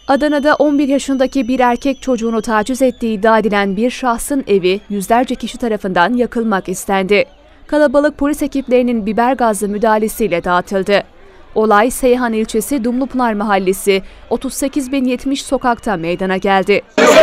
Adana'da 11 yaşındaki bir erkek çocuğunu taciz ettiği iddia edilen bir şahsın evi yüzlerce kişi tarafından yakılmak istendi. Kalabalık polis ekiplerinin biber gazlı müdahalesiyle dağıtıldı. Olay Seyhan ilçesi Dumlupınar Mahallesi 38.070 sokakta meydana geldi.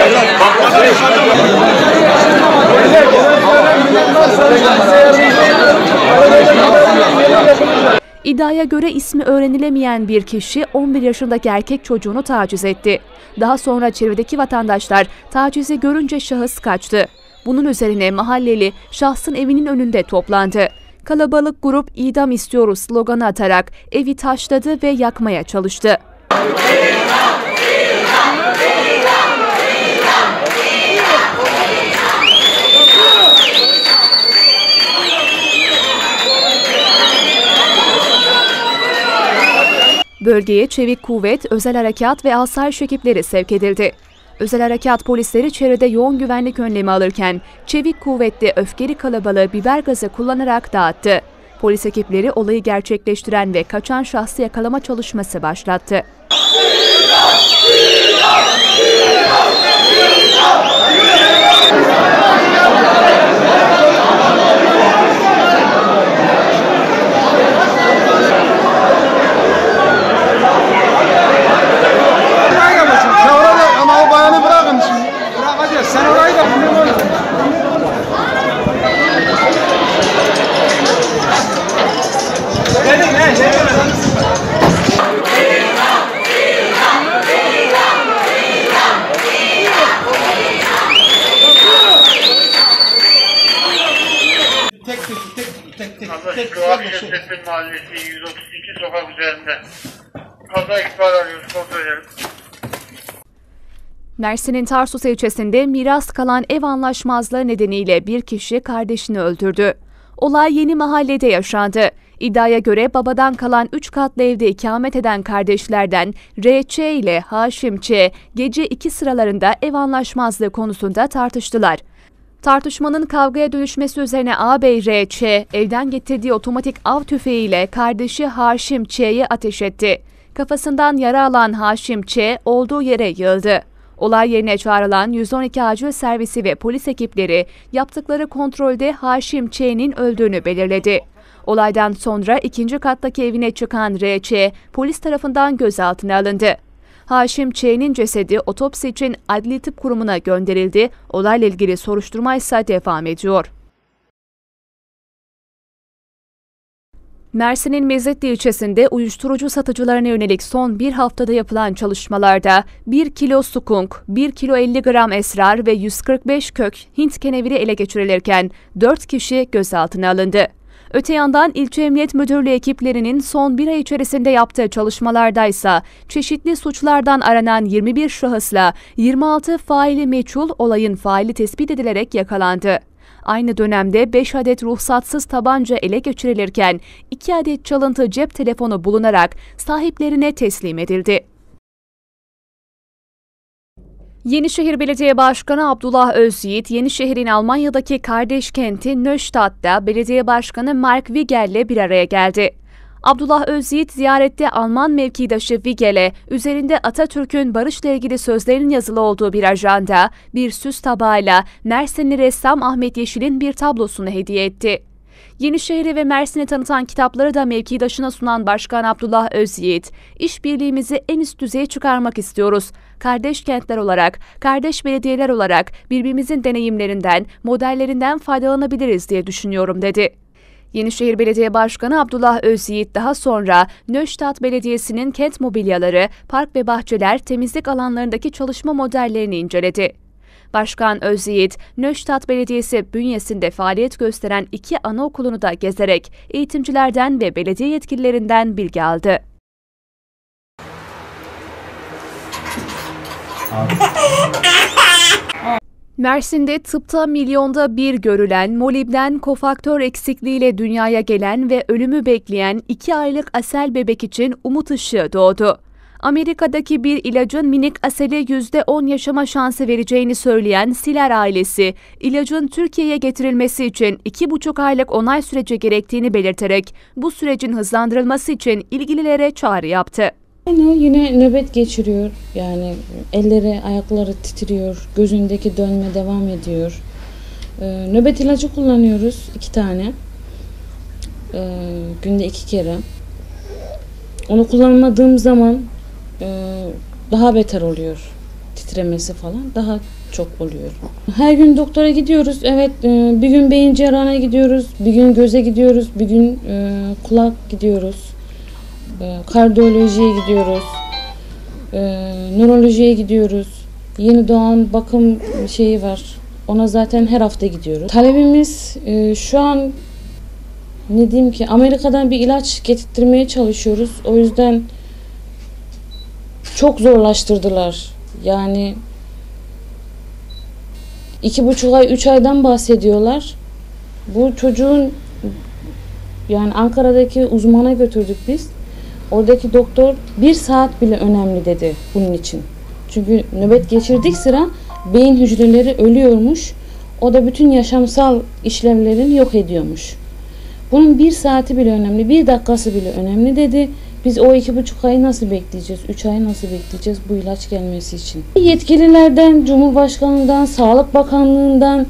İddiaya göre ismi öğrenilemeyen bir kişi 11 yaşındaki erkek çocuğunu taciz etti. Daha sonra çevredeki vatandaşlar tacizi görünce şahıs kaçtı. Bunun üzerine mahalleli şahsın evinin önünde toplandı. Kalabalık grup "İdam istiyoruz" sloganı atarak evi taşladı ve yakmaya çalıştı. Bölgeye Çevik Kuvvet, Özel Harekat ve Asayiş ekipleri sevk edildi. Özel Harekat polisleri çevrede yoğun güvenlik önlemi alırken Çevik Kuvvet de öfkeli kalabalığı biber gazı kullanarak dağıttı. Polis ekipleri olayı gerçekleştiren ve kaçan şahsı yakalama çalışması başlattı. Akşetepe Mahallesi 132 sokak üzerinde. Kaza ihbar arıyoruz, kontrol edelim. Mersin'in Tarsus ilçesinde miras kalan ev anlaşmazlığı nedeniyle bir kişi kardeşini öldürdü. Olay Yeni Mahalle'de yaşandı. İddiaya göre babadan kalan 3 katlı evde ikamet eden kardeşlerden R.Ç. ile Haşim Ç. gece 2 sıralarında ev anlaşmazlığı konusunda tartıştılar. Tartışmanın kavgaya dönüşmesi üzerine ağabey R.Ç. evden getirdiği otomatik av tüfeğiyle kardeşi Haşim Ç.'ye ateş etti. Kafasından yara alan Haşim Ç. olduğu yere yığıldı. Olay yerine çağrılan 112 acil servisi ve polis ekipleri yaptıkları kontrolde Haşim Ç.'nin öldüğünü belirledi. Olaydan sonra 2. kattaki evine çıkan R.Ç. polis tarafından gözaltına alındı. Haşim Ç.'nin cesedi otopsi için Adli Tıp Kurumu'na gönderildi. Olayla ilgili soruşturma ise devam ediyor. Mersin'in Mezitli ilçesinde uyuşturucu satıcılarına yönelik son bir haftada yapılan çalışmalarda 1 kilo sukunk, 1 kilo 50 gram esrar ve 145 kök Hint keneviri ele geçirilirken 4 kişi gözaltına alındı. Öte yandan İlçe Emniyet Müdürlüğü ekiplerinin son bir ay içerisinde yaptığı çalışmalardaysa çeşitli suçlardan aranan 21 şahısla 26 faili meçhul olayın faili tespit edilerek yakalandı. Aynı dönemde 5 adet ruhsatsız tabanca ele geçirilirken 2 adet çalıntı cep telefonu bulunarak sahiplerine teslim edildi. Yenişehir Belediye Başkanı Abdullah Özyiğit, Yenişehir'in Almanya'daki kardeş kenti Nöştat'ta Belediye Başkanı Mark Wigel'le bir araya geldi. Abdullah Özyiğit ziyarette Alman mevkidaşı Wigel'e üzerinde Atatürk'ün barışla ilgili sözlerinin yazılı olduğu bir ajanda, bir süs tabağıyla Mersinli ressam Ahmet Yeşil'in bir tablosunu hediye etti. Yenişehir'i ve Mersin'i tanıtan kitapları da mevkidaşına sunan Başkan Abdullah Özyiğit, "İşbirliğimizi en üst düzeye çıkarmak istiyoruz. Kardeş kentler olarak, kardeş belediyeler olarak birbirimizin deneyimlerinden, modellerinden faydalanabiliriz diye düşünüyorum" dedi. Yenişehir Belediye Başkanı Abdullah Özyiğit daha sonra Nöştat Belediyesi'nin kent mobilyaları, park ve bahçeler, temizlik alanlarındaki çalışma modellerini inceledi. Başkan Özyiğit, Nöştat Belediyesi bünyesinde faaliyet gösteren 2 anaokulunu da gezerek eğitimcilerden ve belediye yetkililerinden bilgi aldı. Mersin'de tıpta milyonda bir görülen molibden kofaktör eksikliğiyle dünyaya gelen ve ölümü bekleyen 2 aylık Asel bebek için umut ışığı doğdu. Amerika'daki bir ilacın minik Asel'e %10 yaşama şansı vereceğini söyleyen Siler ailesi, ilacın Türkiye'ye getirilmesi için 2,5 aylık onay süreci gerektiğini belirterek bu sürecin hızlandırılması için ilgililere çağrı yaptı. Yine nöbet geçiriyor. Yani elleri, ayakları titriyor. Gözündeki dönme devam ediyor. Nöbet ilacı kullanıyoruz 2 tane. Günde 2 kere. Onu kullanmadığım zaman daha beter oluyor. Titremesi falan daha çok oluyor. Her gün doktora gidiyoruz. Evet, bir gün beyin cerrahına gidiyoruz, bir gün göze gidiyoruz, bir gün kulak gidiyoruz. Kardiyolojiye gidiyoruz. Nörolojiye gidiyoruz. Yeni doğan bakım şeyi var. Ona zaten her hafta gidiyoruz. Talebimiz şu an ne diyeyim ki, Amerika'dan bir ilaç getirtmeye çalışıyoruz. O yüzden çok zorlaştırdılar. Yani 2,5 ay, 3 aydan bahsediyorlar. Bu çocuğun, yani Ankara'daki uzmana götürdük biz. Oradaki doktor 1 saat bile önemli dedi bunun için. Çünkü nöbet geçirdik sıra beyin hücreleri ölüyormuş. O da bütün yaşamsal işlevlerini yok ediyormuş. Bunun 1 saati bile önemli, 1 dakikası bile önemli dedi. Biz o 2,5 ayı nasıl bekleyeceğiz, 3 ayı nasıl bekleyeceğiz bu ilaç gelmesi için? Yetkililerden, Cumhurbaşkanlığından, Sağlık Bakanlığından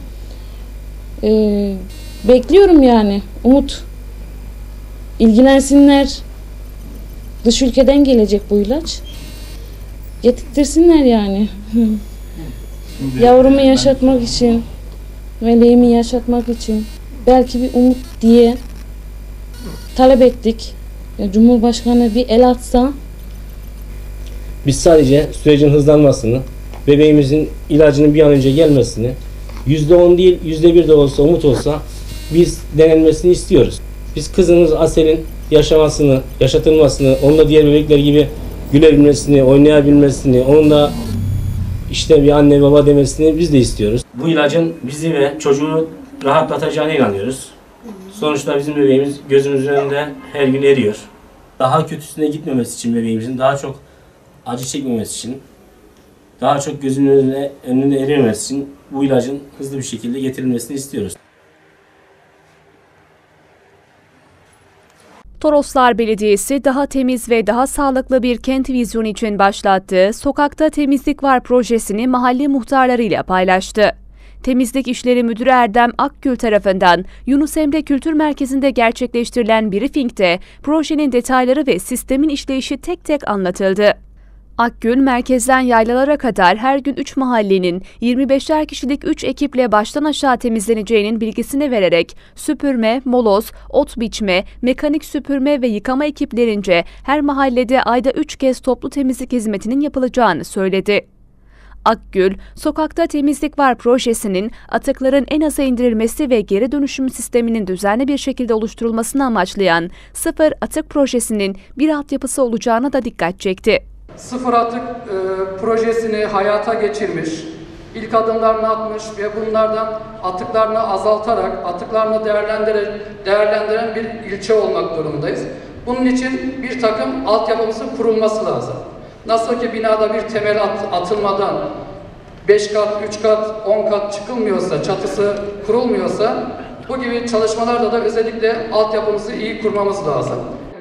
bekliyorum yani. Umut, ilgilensinler. Dış ülkeden gelecek bu ilaç. Getirtirsinler yani. Yavrumu yaşatmak için, meleğimi yaşatmak için belki bir umut diye talep ettik. Cumhurbaşkanı bir el atsa. Biz sadece sürecin hızlanmasını, bebeğimizin ilacının bir an önce gelmesini, %10 değil %1 de olsa umut olsa biz denenmesini istiyoruz. Biz kızımız Asel'in yaşamasını, yaşatılmasını, onunla diğer bebekler gibi gülebilmesini, oynayabilmesini, onunla işte bir anne baba demesini biz de istiyoruz. Bu ilacın bizi ve çocuğu rahatlatacağına inanıyoruz. Sonuçta bizim bebeğimiz gözümüzün önünde her gün eriyor. Daha kötüsüne gitmemesi için bebeğimizin, daha çok acı çekmemesi için, daha çok gözümüzün önünde erimemesi için bu ilacın hızlı bir şekilde getirilmesini istiyoruz. Toroslar Belediyesi daha temiz ve daha sağlıklı bir kent vizyonu için başlattığı Sokakta Temizlik Var projesini mahalle muhtarlarıyla paylaştı. Temizlik İşleri Müdürü Erdem Akgül tarafından Yunus Emre Kültür Merkezi'nde gerçekleştirilen briefingde projenin detayları ve sistemin işleyişi tek tek anlatıldı. Akgül, merkezden yaylalara kadar her gün 3 mahallenin 25'er kişilik 3 ekiple baştan aşağı temizleneceğinin bilgisini vererek süpürme, moloz, ot biçme, mekanik süpürme ve yıkama ekiplerince her mahallede ayda 3 kez toplu temizlik hizmetinin yapılacağını söyledi. Akgül, Sokakta Temizlik Var projesinin atıkların en aza indirilmesi ve geri dönüşüm sisteminin düzenli bir şekilde oluşturulmasını amaçlayan Sıfır Atık projesinin bir altyapısı olacağına da dikkat çekti. Sıfır Atık projesini hayata geçirmiş, ilk adımlarını atmış ve bunlardan atıklarını azaltarak, atıklarını değerlendiren bir ilçe olmak durumundayız. Bunun için bir takım altyapımızın kurulması lazım. Nasıl ki binada bir temel atılmadan 5 kat, 3 kat, 10 kat çıkılmıyorsa, çatısı kurulmuyorsa, bu gibi çalışmalarda da özellikle altyapımızı iyi kurmamız lazım.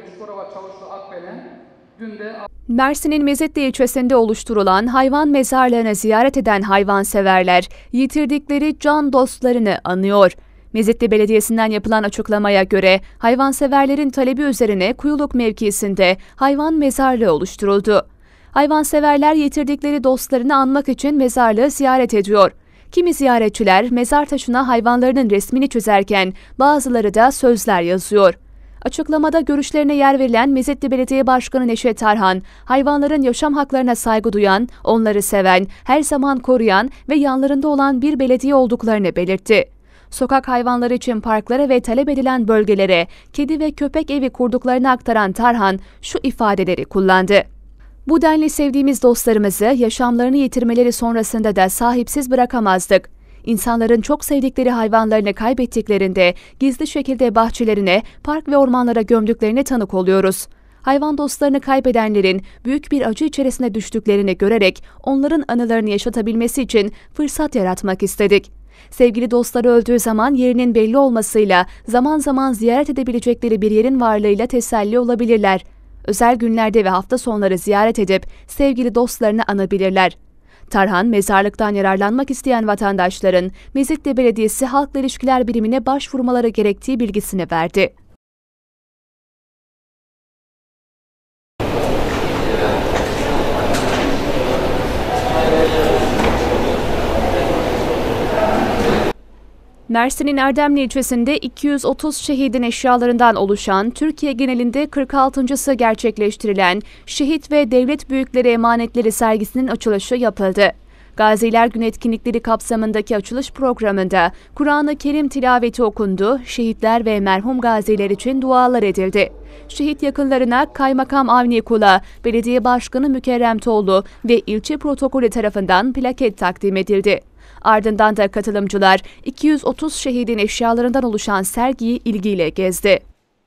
Mersin'in Mezitli ilçesinde oluşturulan hayvan mezarlığını ziyaret eden hayvanseverler yitirdikleri can dostlarını anıyor. Mezitli Belediyesi'nden yapılan açıklamaya göre hayvanseverlerin talebi üzerine Kuyuluk mevkisinde hayvan mezarlığı oluşturuldu. Hayvanseverler yitirdikleri dostlarını anmak için mezarlığı ziyaret ediyor. Kimi ziyaretçiler mezar taşına hayvanlarının resmini çizerken bazıları da sözler yazıyor. Açıklamada görüşlerine yer verilen Mezitli Belediye Başkanı Neşet Tarhan, hayvanların yaşam haklarına saygı duyan, onları seven, her zaman koruyan ve yanlarında olan bir belediye olduklarını belirtti. Sokak hayvanları için parklara ve talep edilen bölgelere kedi ve köpek evi kurduklarını aktaran Tarhan şu ifadeleri kullandı. Bu denli sevdiğimiz dostlarımızı yaşamlarını yitirmeleri sonrasında da sahipsiz bırakamazdık. İnsanların çok sevdikleri hayvanlarını kaybettiklerinde gizli şekilde bahçelerine, park ve ormanlara gömdüklerine tanık oluyoruz. Hayvan dostlarını kaybedenlerin büyük bir acı içerisine düştüklerini görerek onların anılarını yaşatabilmesi için fırsat yaratmak istedik. Sevgili dostları öldüğü zaman yerinin belli olmasıyla zaman zaman ziyaret edebilecekleri bir yerin varlığıyla teselli olabilirler. Özel günlerde ve hafta sonları ziyaret edip sevgili dostlarını anabilirler. Tarhan, mezarlıktan yararlanmak isteyen vatandaşların Mezitli Belediyesi Halkla İlişkiler Birimine başvurmaları gerektiği bilgisini verdi. Mersin'in Erdemli ilçesinde 230 şehidin eşyalarından oluşan, Türkiye genelinde 46.sı gerçekleştirilen Şehit ve Devlet Büyükleri Emanetleri sergisinin açılışı yapıldı. Gaziler Günü etkinlikleri kapsamındaki açılış programında Kur'an-ı Kerim tilaveti okundu, şehitler ve merhum gaziler için dualar edildi. Şehit yakınlarına Kaymakam Avni Kula, Belediye Başkanı Mükerrem Toğlu ve ilçe protokolü tarafından plaket takdim edildi. Ardından da katılımcılar 230 şehidin eşyalarından oluşan sergiyi ilgiyle gezdi.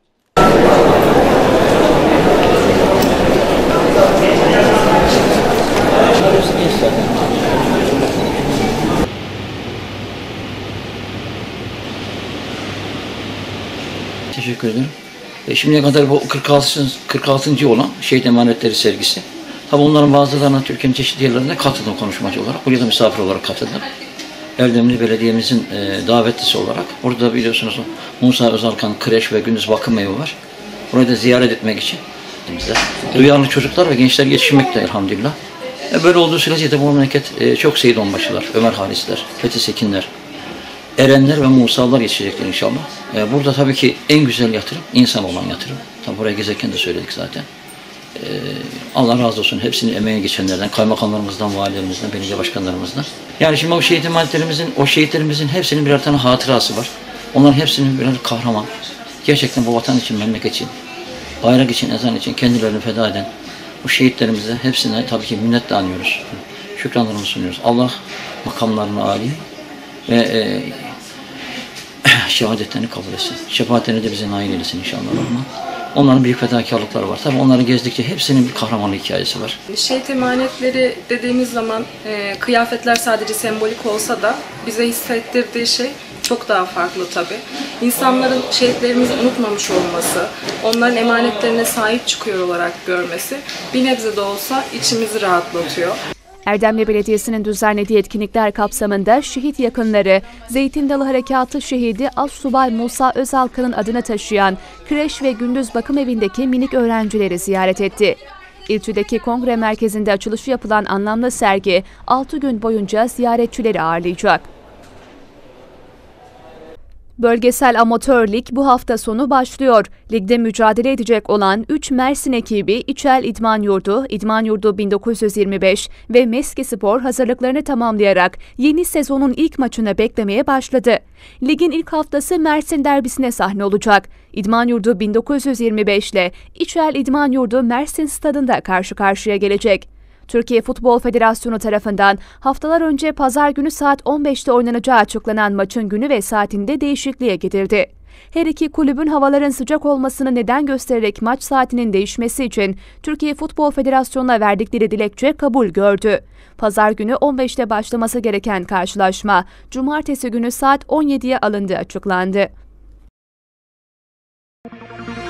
Teşekkür ederim. Şimdiye kadar bu 46. olan Şehit Emanetleri sergisi. Tabi onların bazılarına Türkiye'nin çeşitli yerlerinde katıldım konuşmacı olarak. Buraya da misafir olarak katıldım. Erdemli Belediye'mizin davetlisi olarak. Orada biliyorsunuz Musa Özalkan kreş ve gündüz bakım evi var. Burayı da ziyaret etmek için duyarlı çocuklar ve gençler yetişmekte elhamdülillah. Böyle olduğu sürece de bu memleket çok Seyit Onbaşılar, Ömer Halisler, Fethi Sekinler, Erenler ve Musalar yetişecekler inşallah. Burada tabii ki en güzel yatırım insan olan yatırım. Tabii buraya gezerken de söyledik zaten. Allah razı olsun hepsinin emeğe geçenlerden, kaymakamlarımızdan, valilerimizden, belediye başkanlarımızdan. Yani şimdi o şehit şehitlerimizin hepsinin birer tane hatırası var. Onların hepsinin birer kahraman. Gerçekten bu vatan için, memleket için, bayrak için, ezan için kendilerini feda eden bu şehitlerimize hepsine tabii ki minnetle anıyoruz. Şükranlarımızı sunuyoruz. Allah makamlarını âli ve şehadetlerini kabul etsin. Şefaatlerini de bize nail eylesin inşallah. Onların büyük fedakarlıkları var. Tabii onları gezdikçe hepsinin bir kahramanlık hikayesi var. Şehit emanetleri dediğimiz zaman kıyafetler sadece sembolik olsa da bize hissettirdiği şey çok daha farklı tabii. İnsanların şehitlerimizi unutmamış olması, onların emanetlerine sahip çıkıyor olarak görmesi bir nebze de olsa içimizi rahatlatıyor. Erdemli Belediyesi'nin düzenlediği etkinlikler kapsamında şehit yakınları, Zeytin Dalı Harekatı şehidi Assubay Musa Özalkan'ın adını taşıyan kreş ve gündüz bakım evindeki minik öğrencileri ziyaret etti. İlçedeki kongre merkezinde açılışı yapılan anlamlı sergi 6 gün boyunca ziyaretçileri ağırlayacak. Bölgesel Amatör Lig bu hafta sonu başlıyor. Ligde mücadele edecek olan 3 Mersin ekibi İçel İdman Yurdu 1925 ve Meskespor hazırlıklarını tamamlayarak yeni sezonun ilk maçını beklemeye başladı. Ligin ilk haftası Mersin derbisine sahne olacak. İdman Yurdu 1925 ile İçel İdman Yurdu Mersin stadında karşı karşıya gelecek. Türkiye Futbol Federasyonu tarafından haftalar önce pazar günü saat 15'te oynanacağı açıklanan maçın günü ve saatinde değişikliğe gidildi. Her iki kulübün havaların sıcak olmasını neden göstererek maç saatinin değişmesi için Türkiye Futbol Federasyonu'na verdikleri dilekçe kabul gördü. Pazar günü 15'te başlaması gereken karşılaşma, cumartesi günü saat 17'ye alındığı açıklandı.